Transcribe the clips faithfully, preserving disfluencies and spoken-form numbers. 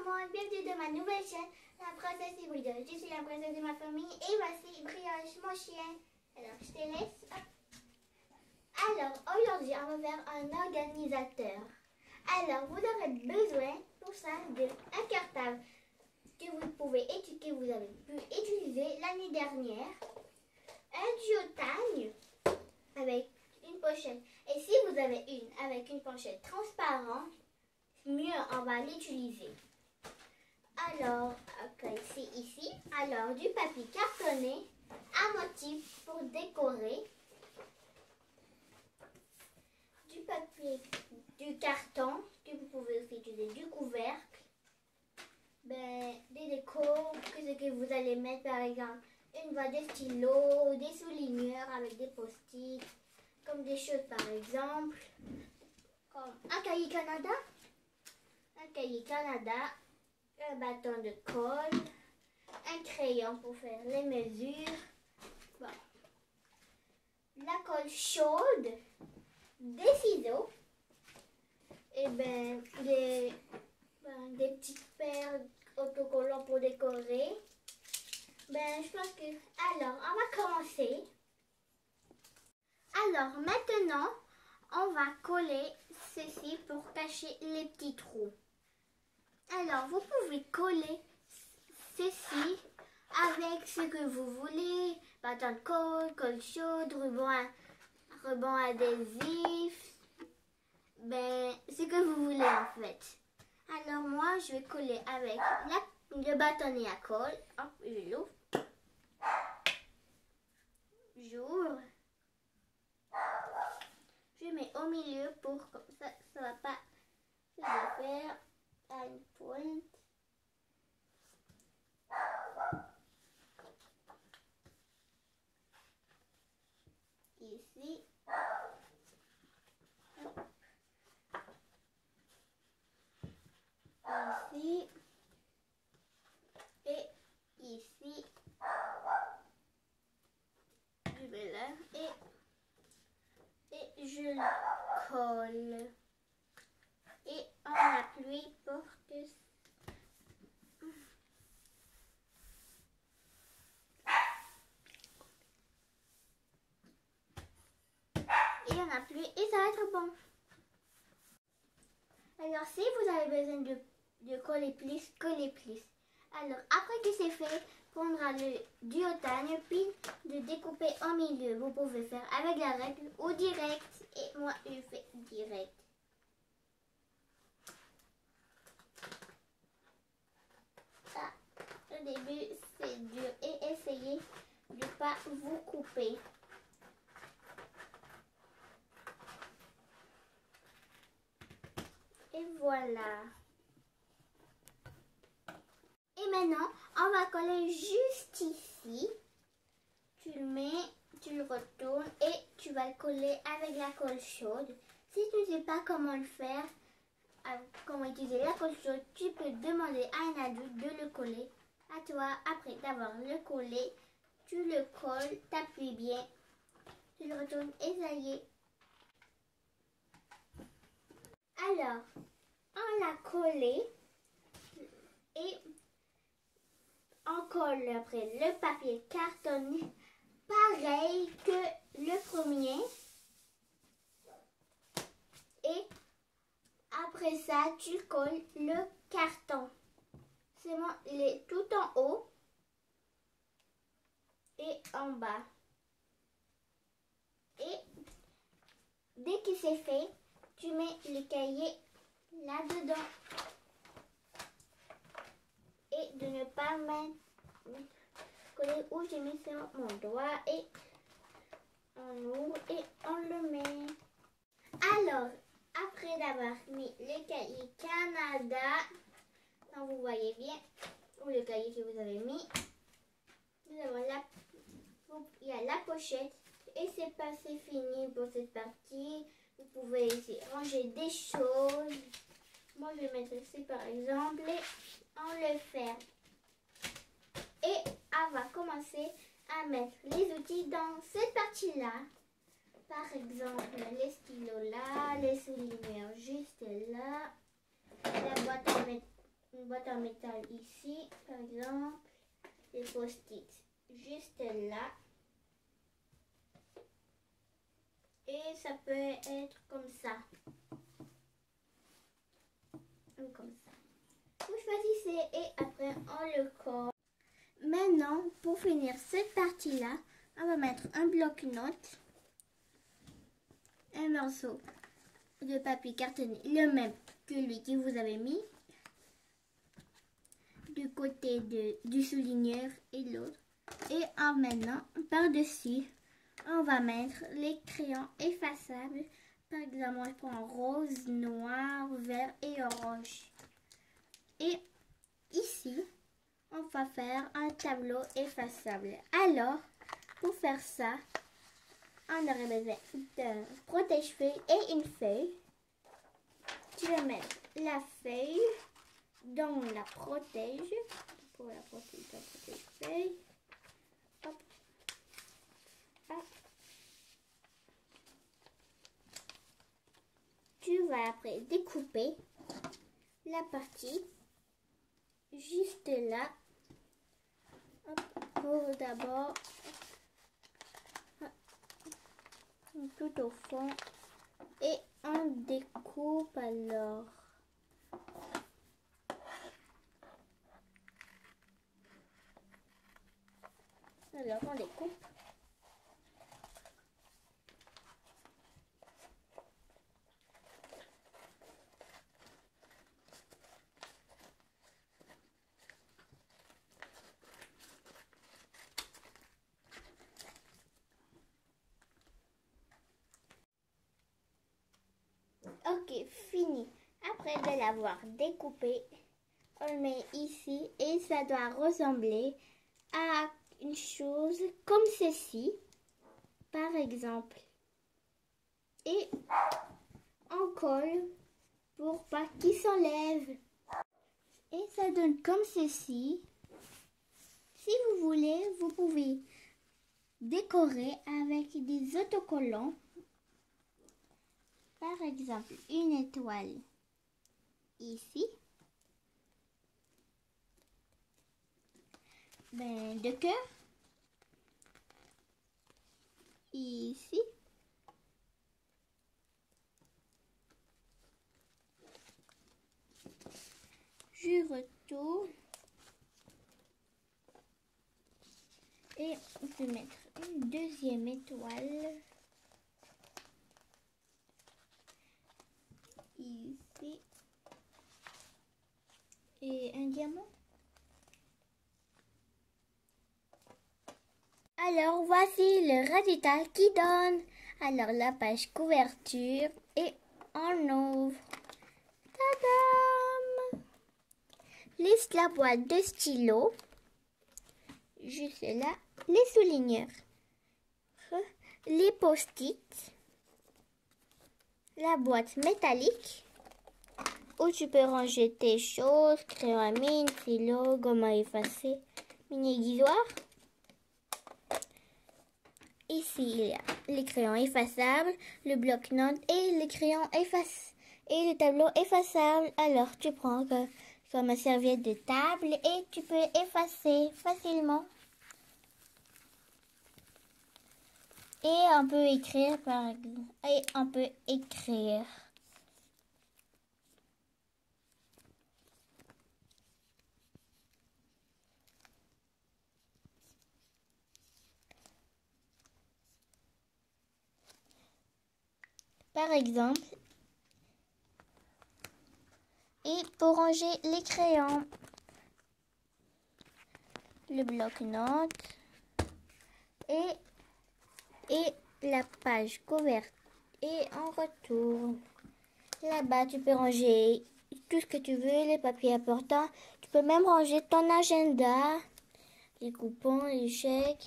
tout le monde, bienvenue dans ma nouvelle chaîne, la princesse hybride. Je suis la princesse de ma famille et voici Brioche, mon chien. Alors, je te laisse. Alors, aujourd'hui, on va faire un organisateur. Alors, vous aurez besoin pour ça d'un cartable que vous pouvez que vous avez pu utiliser l'année dernière, un duotane avec une pochette. Et si vous avez une avec une pochette transparente, mieux on va l'utiliser. Alors, okay, c'est ici. Alors, du papier cartonné à motif pour décorer, du papier, du carton que vous pouvez aussi utiliser, du couvercle, ben, des décos, que ce que vous allez mettre par exemple une boîte de stylos, des souligneurs avec des post-it, comme des choses par exemple, comme un cahier Canada, un cahier Canada, un bâton de colle, un crayon pour faire les mesures, bon, la colle chaude, des ciseaux, et ben des, ben, des petites paires autocollants pour décorer. Ben, je pense que... Alors, on va commencer. Alors, maintenant, on va coller ceci pour cacher les petits trous. Alors, vous pouvez coller ceci avec ce que vous voulez. Bâton de colle, colle chaude, ruban, ruban adhésif. Ben, ce que vous voulez en fait. Alors, moi, je vais coller avec la, le bâtonnet à colle. Hop, je l'ouvre. J'ouvre. Je mets au milieu pour comme ça, ça va pas se faire à une pointe. Ici. Ici. Et ici. Je vais là et et je le colle et on appuie pour que et on appuie et ça va être bon. Alors si vous avez besoin de, de coller plus, coller plus. Alors après que c'est fait, prendra le duotane puis de découper au milieu. Vous pouvez faire avec la règle ou direct. Et moi je fais direct. Ça, au début c'est dur et essayez de ne pas vous couper. Et voilà. Et maintenant, on va coller juste ici. Tu le mets, tu le retournes et tu vas le coller avec la colle chaude. Si tu ne sais pas comment le faire, comment utiliser la colle chaude, tu peux demander à un adulte de le coller à toi. Après d'avoir le collé, tu le colles, t'appuies bien, tu le retournes et ça y est. Alors, on l'a collé et on colle après le papier cartonné, pareil que le premier. Et après ça, tu colles le carton. C'est bon, il est tout en haut et en bas. Et dès que c'est fait, tu mets le cahier là-dedans. Et de ne pas mettre coller où j'ai mis mon doigt et on ouvre et on le met. Alors, après d'avoir mis le cahier Canada, donc vous voyez bien, ou le cahier que vous avez mis, nous avons la, il y a la pochette et c'est pas c'est fini pour cette partie. Vous pouvez ici ranger des choses. Moi, je vais mettre ici par exemple et on le ferme. Et on va commencer à mettre les outils dans cette partie-là. Par exemple, les stylos là, les souligneurs juste là, la boîte à mettre, une boîte boîte en métal ici, par exemple, les post-it juste là. Et ça peut être comme ça. Ou comme ça. Vous choisissez et après on le colle. Maintenant, pour finir cette partie-là, on va mettre un bloc-notes, un morceau de papier cartonné, le même que lui que vous avez mis, du côté de, du souligneur et l'autre. Et en maintenant, par-dessus, on va mettre les crayons effaçables. Par exemple, je prends rose, noir, vert et orange. Et ici, on va faire un tableau effaçable. Alors, pour faire ça, on aurait besoin d'un protège-feuille et une feuille. Tu vas mettre la feuille dans la protège. Pour la protège, la protège-feuille. Hop. Hop. Tu vas après découper la partie juste là. Hop. Pour d'abord tout au fond et on découpe alors. Alors on découpe. Ok, fini. Après de l'avoir découpé, on le met ici et ça doit ressembler à une chose comme ceci, par exemple. Et on colle pour pas qu'il s'enlève. Et ça donne comme ceci. Si vous voulez, vous pouvez décorer avec des autocollants. Par exemple, une étoile ici. Ben, de cœur. Ici. Je retourne. Et on peut mettre une deuxième étoile. Ici. Et un diamant. Alors voici le résultat qui donne. Alors la page couverture et on ouvre. Tadam! Liste la boîte de stylos. Juste là, les souligneurs. Les post-it. La boîte métallique où tu peux ranger tes choses, crayon à mine, stylo, gomme à effacer, mini aiguisoire. Ici, il y a les crayons effaçables, le bloc-notes et les crayons effaçables et le tableau effaçable. Alors, tu prends comme, comme une serviette de table et tu peux effacer facilement. Et on peut écrire par exemple. Et on peut écrire. Par exemple, et pour ranger les crayons, le bloc-notes et, et la page couverte. Et on retourne. Là-bas, tu peux ranger tout ce que tu veux, les papiers importants. Tu peux même ranger ton agenda, les coupons, les chèques.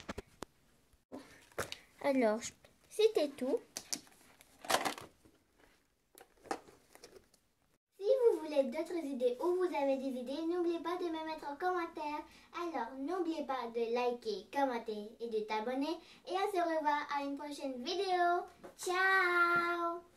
Alors, c'était tout. D'autres idées ou vous avez des idées, n'oubliez pas de me mettre en commentaire. Alors, n'oubliez pas de liker, commenter et de t'abonner. Et on se revoit à une prochaine vidéo. Ciao!